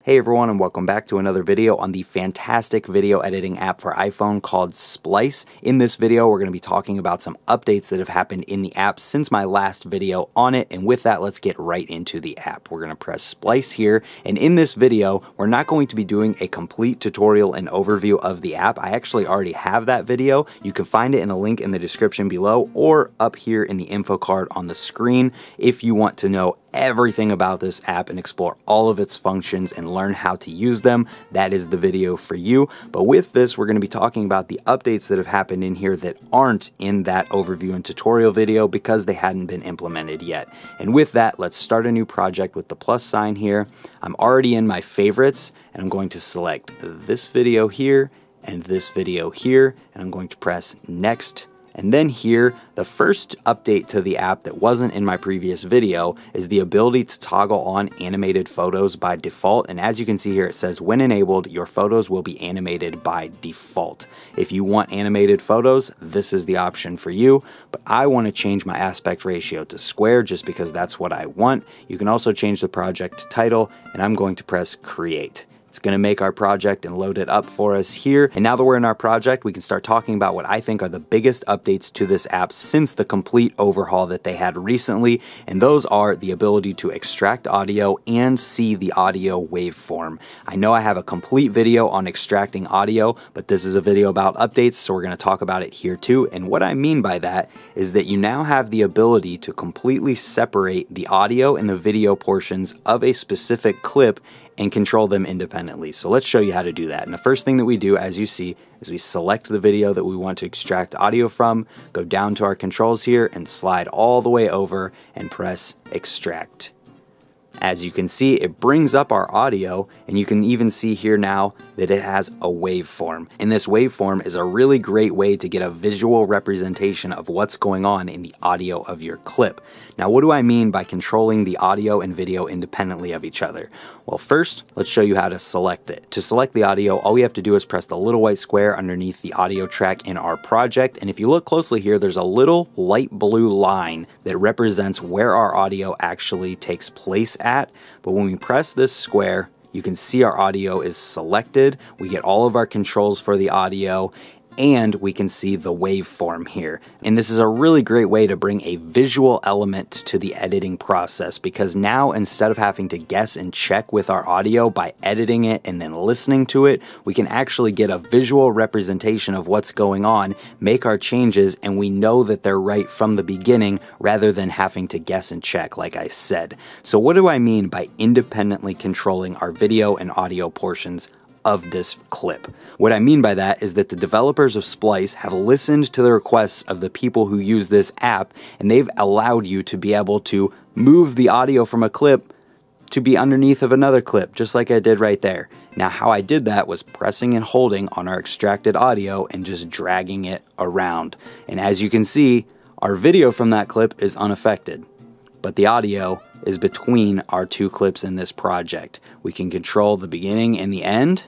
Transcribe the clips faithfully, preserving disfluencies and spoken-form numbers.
Hey everyone, and welcome back to another video on the fantastic video editing app for iPhone called Splice. In this video, we're going to be talking about some updates that have happened in the app since my last video on it, and with that, let's get right into the app. We're going to press Splice here, and in this video, we're not going to be doing a complete tutorial and overview of the app. I actually already have that video. You can find it in a link in the description below or up here in the info card on the screen if you want to know everything about this app and explore all of its functions and learn how to use them. That is the video for you. But with this, we're going to be talking about the updates that have happened in here that aren't in that overview and tutorial video because they hadn't been implemented yet. And with that, let's start a new project with the plus sign here. I'm already in my favorites, and I'm going to select this video here and this video here, and I'm going to press next. And then here, the first update to the app that wasn't in my previous video is the ability to toggle on animated photos by default. And as you can see here, it says when enabled, your photos will be animated by default. If you want animated photos, this is the option for you. But I want to change my aspect ratio to square just because that's what I want. You can also change the project title, and I'm going to press create. It's going to make our project and load it up for us here. And now that we're in our project, we can start talking about what I think are the biggest updates to this app since the complete overhaul that they had recently. And those are the ability to extract audio and see the audio waveform. I know I have a complete video on extracting audio, but this is a video about updates, so we're going to talk about it here too. And what I mean by that is that you now have the ability to completely separate the audio and the video portions of a specific clip and control them independently. So let's show you how to do that. And the first thing that we do, as you see, is we select the video that we want to extract audio from, go down to our controls here, and slide all the way over and press extract. As you can see, it brings up our audio, and you can even see here now that it has a waveform. And this waveform is a really great way to get a visual representation of what's going on in the audio of your clip. Now, what do I mean by controlling the audio and video independently of each other? Well, first, let's show you how to select it. To select the audio, all we have to do is press the little white square underneath the audio track in our project. And if you look closely here, there's a little light blue line that represents where our audio actually takes place at. But when we press this square, you can see our audio is selected. We get all of our controls for the audio, and we can see the waveform here. And this is a really great way to bring a visual element to the editing process, because now instead of having to guess and check with our audio by editing it and then listening to it, we can actually get a visual representation of what's going on, make our changes, and we know that they're right from the beginning rather than having to guess and check, like I said. So what do I mean by independently controlling our video and audio portions of this clip? What I mean by that is that the developers of Splice have listened to the requests of the people who use this app, and they've allowed you to be able to move the audio from a clip to be underneath of another clip, just like I did right there. Now, how I did that was pressing and holding on our extracted audio and just dragging it around. And as you can see, our video from that clip is unaffected, but the audio is between our two clips in this project. We can control the beginning and the end.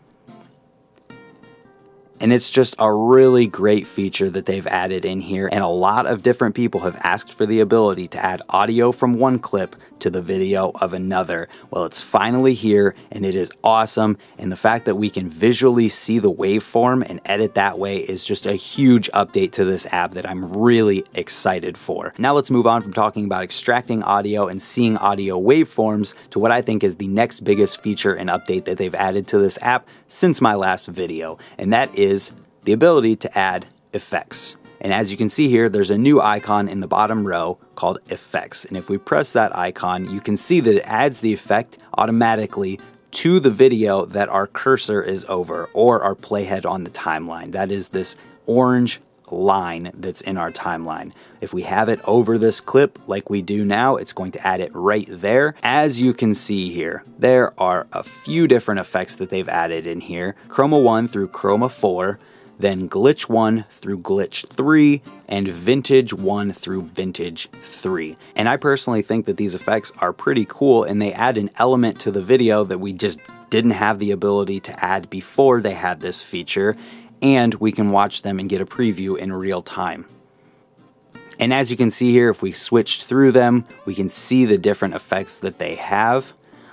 And it's just a really great feature that they've added in here, and a lot of different people have asked for the ability to add audio from one clip to the video of another. Well, it's finally here, and it is awesome, and the fact that we can visually see the waveform and edit that way is just a huge update to this app that I'm really excited for. Now let's move on from talking about extracting audio and seeing audio waveforms to what I think is the next biggest feature and update that they've added to this app since my last video, and that is is the ability to add effects. And as you can see here, there's a new icon in the bottom row called effects. And if we press that icon, you can see that it adds the effect automatically to the video that our cursor is over, or our playhead on the timeline. That is this orange line that's in our timeline. If we have it over this clip like we do now, it's going to add it right there. As you can see here, there are a few different effects that they've added in here. Chroma one through Chroma four, then Glitch one through Glitch three, and Vintage one through Vintage three. And I personally think that these effects are pretty cool, and they add an element to the video that we just didn't have the ability to add before they had this feature. And we can watch them and get a preview in real time. And as you can see here, if we switched through them, we can see the different effects that they have.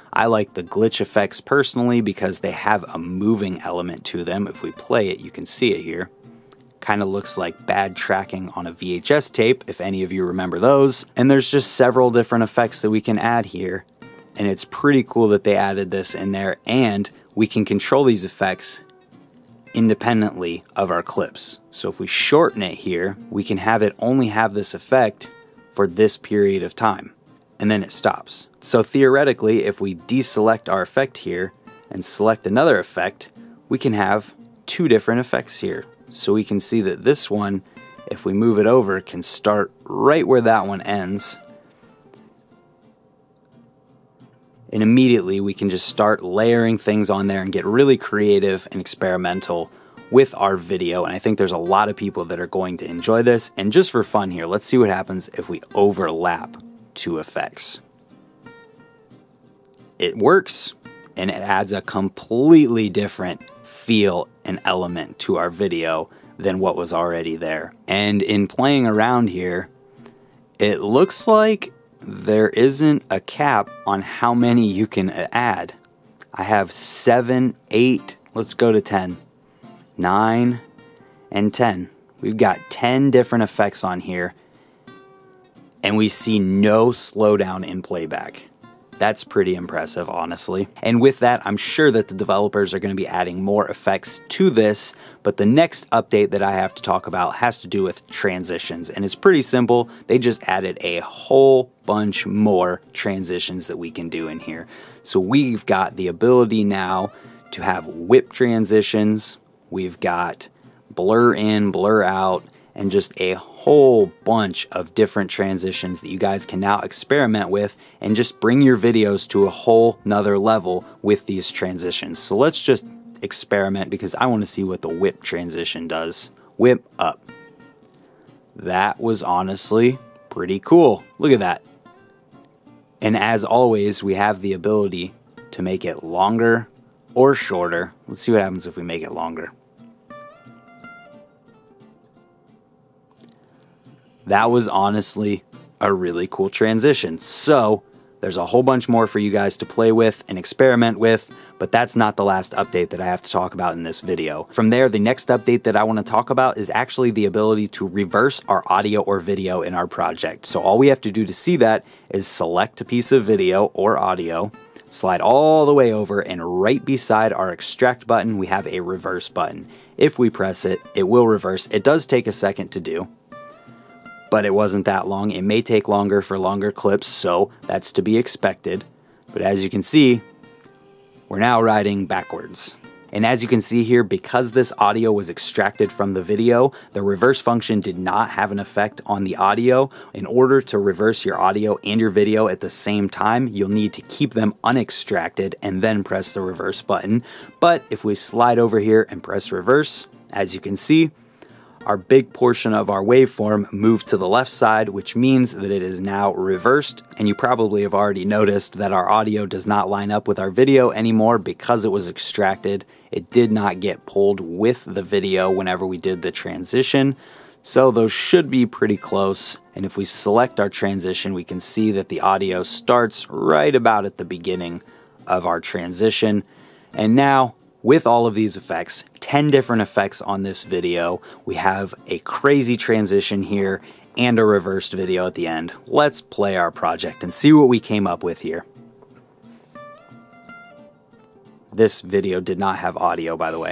I like the glitch effects personally because they have a moving element to them. If we play it, you can see it here. Kind of looks like bad tracking on a V H S tape, if any of you remember those. And there's just several different effects that we can add here. And it's pretty cool that they added this in there, and we can control these effects independently of our clips. So if we shorten it here, we can have it only have this effect for this period of time, and then it stops. So theoretically, if we deselect our effect here and select another effect, we can have two different effects here. So we can see that this one, if we move it over, can start right where that one ends. And immediately we can just start layering things on there and get really creative and experimental with our video. And I think there's a lot of people that are going to enjoy this. And just for fun here, let's see what happens if we overlap two effects. It works, and it adds a completely different feel and element to our video than what was already there. And in playing around here, it looks like there isn't a cap on how many you can add. I have seven, eight, let's go to ten, nine, and ten. We've got ten different effects on here, and we see no slowdown in playback. That's pretty impressive, honestly. And with that, I'm sure that the developers are going to be adding more effects to this, but the next update that I have to talk about has to do with transitions, and it's pretty simple. They just added a whole bunch more transitions that we can do in here. So we've got the ability now to have whip transitions, we've got blur in, blur out, and just a whole bunch of different transitions that you guys can now experiment with and just bring your videos to a whole nother level with these transitions. So let's just experiment because I want to see what the whip transition does. Whip up. That was honestly pretty cool. Look at that. And as always, we have the ability to make it longer or shorter. Let's see what happens if we make it longer. That was honestly a really cool transition. So there's a whole bunch more for you guys to play with and experiment with, but that's not the last update that I have to talk about in this video. From there, the next update that I want to talk about is actually the ability to reverse our audio or video in our project. So all we have to do to see that is select a piece of video or audio, slide all the way over, and right beside our extract button, we have a reverse button. If we press it, it will reverse. It does take a second to do, but it wasn't that long. It may take longer for longer clips, so that's to be expected. But as you can see, we're now riding backwards. And as you can see here, because this audio was extracted from the video, the reverse function did not have an effect on the audio. In order to reverse your audio and your video at the same time, you'll need to keep them unextracted and then press the reverse button. But if we slide over here and press reverse, as you can see, our big portion of our waveform moved to the left side, which means that it is now reversed. And you probably have already noticed that our audio does not line up with our video anymore because it was extracted. It did not get pulled with the video whenever we did the transition. So those should be pretty close. And if we select our transition, we can see that the audio starts right about at the beginning of our transition. And now, with all of these effects, ten different effects on this video, we have a crazy transition here and a reversed video at the end. Let's play our project and see what we came up with here. This video did not have audio, by the way.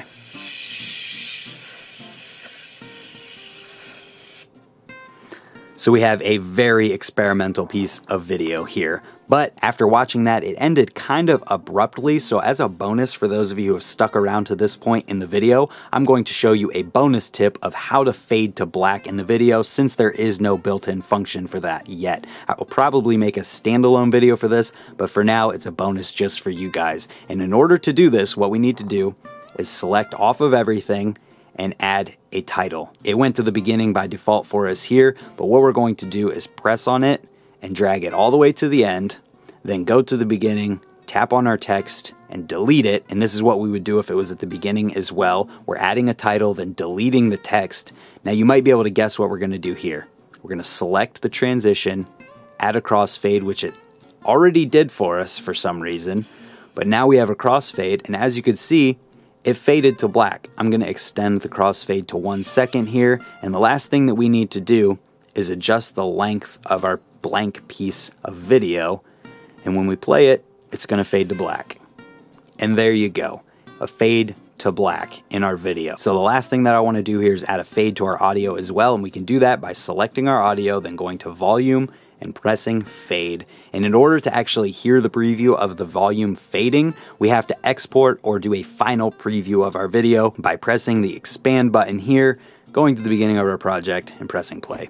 So we have a very experimental piece of video here. But after watching that, it ended kind of abruptly. So as a bonus for those of you who have stuck around to this point in the video, I'm going to show you a bonus tip of how to fade to black in the video, since there is no built-in function for that yet. I will probably make a standalone video for this, but for now it's a bonus just for you guys. And in order to do this, what we need to do is select off of everything and add a title. It went to the beginning by default for us here, but what we're going to do is press on it and drag it all the way to the end, then go to the beginning, tap on our text, and delete it. And this is what we would do if it was at the beginning as well. We're adding a title, then deleting the text. Now you might be able to guess what we're going to do here. We're going to select the transition, add a crossfade, which it already did for us for some reason, but now we have a crossfade, and as you can see, it faded to black. I'm going to extend the crossfade to one second here, and the last thing that we need to do is adjust the length of our blank piece of video, and when we play it, it's going to fade to black. And there you go, a fade to black in our video. So the last thing that I want to do here is add a fade to our audio as well, and we can do that by selecting our audio, then going to volume and pressing fade. And in order to actually hear the preview of the volume fading, we have to export or do a final preview of our video by pressing the expand button here, going to the beginning of our project and pressing play.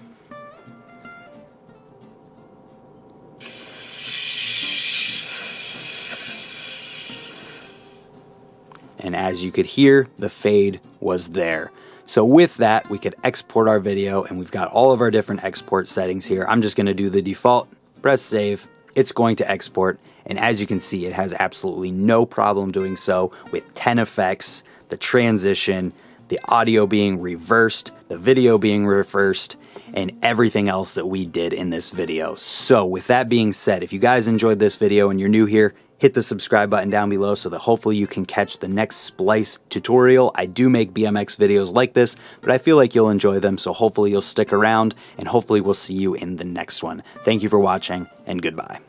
And as you could hear, the fade was there. So with that, we could export our video, and we've got all of our different export settings here. I'm just gonna do the default, press save, it's going to export, and as you can see, it has absolutely no problem doing so with ten effects, the transition, the audio being reversed, the video being reversed, and everything else that we did in this video. So with that being said, if you guys enjoyed this video and you're new here, hit the subscribe button down below so that hopefully you can catch the next Splice tutorial. I do make B M X videos like this, but I feel like you'll enjoy them, so hopefully you'll stick around, and hopefully we'll see you in the next one. Thank you for watching, and goodbye.